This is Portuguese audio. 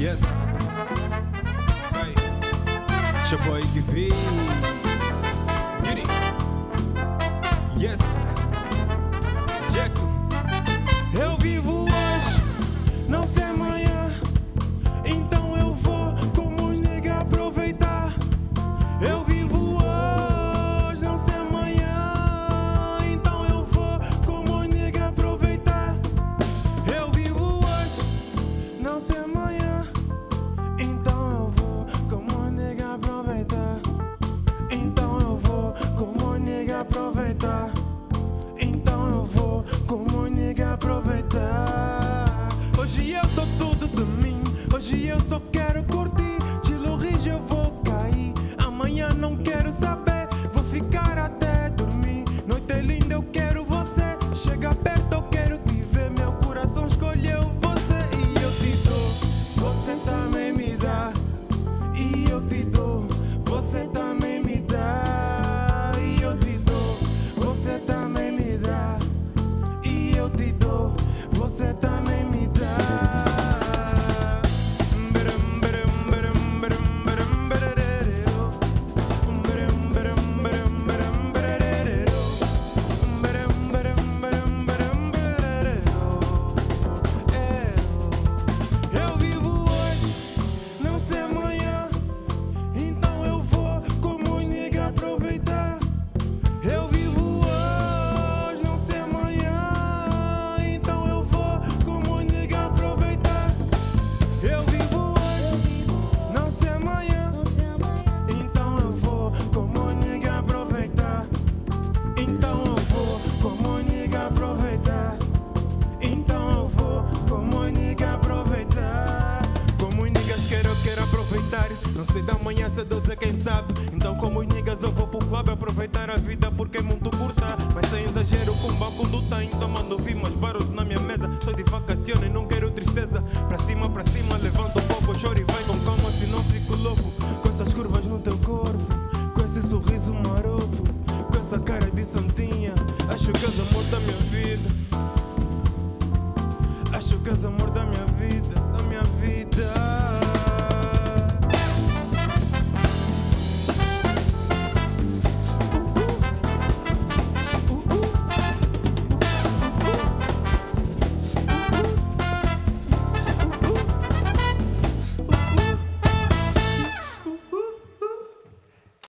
Yes. Hey. It's your boy Givy. Beauty. Yes. Jackson. Eu vivo hoje, não sei amanhã. Então eu vou como os nega aproveitar. Eu vivo hoje, não sei amanhã. Então eu vou como os nega aproveitar. Eu vivo hoje, não sei amanhã. Então eu vou como os nega aproveitar. Então eu vou como os nega aproveitar. Então eu vou como nega aproveitar. Hoje eu dou tudo de mim. Hoje eu só quero curtir. De Rio eu vou cair. Amanhã não quero saber. Vou ficar até dormir. Noite é linda, eu quero você. Chega perto, eu quero te ver. Meu coração escolheu você. E eu te dou, você também me dá. E eu te dou, você também me dá. E eu te dou, você também me dá. E eu te dou, você também me dá. Eu vivo hoje, não sei amanhã. Então eu vou como os nega aproveitar. Eu vivo hoje, não sei amanhã. Então eu vou como os nega aproveitar. Eu vivo hoje, não sei amanhã. Então eu vou como os nega aproveitar. Então eu vou como os nega aproveitar. Então eu vou como os nega aproveitar. Como os niggas eu quero aproveitar. Não sei da manhã cedo é quem sabe. Então como os niggas eu vou pro clube aproveitar a vida porque é muito curta. Mas sem exagero com banco do tá. Então mando vir mais barulho na minha mesa. Tô de vacaciones, não quero tristeza. Pra cima, levanta um pouco. Chora e vai com calma, senão fico louco. Com essas curvas no teu corpo, com esse sorriso maroto, com essa cara de santinha. Acho que és amor da minha vida. Acho que és amor da minha vida, da minha vida.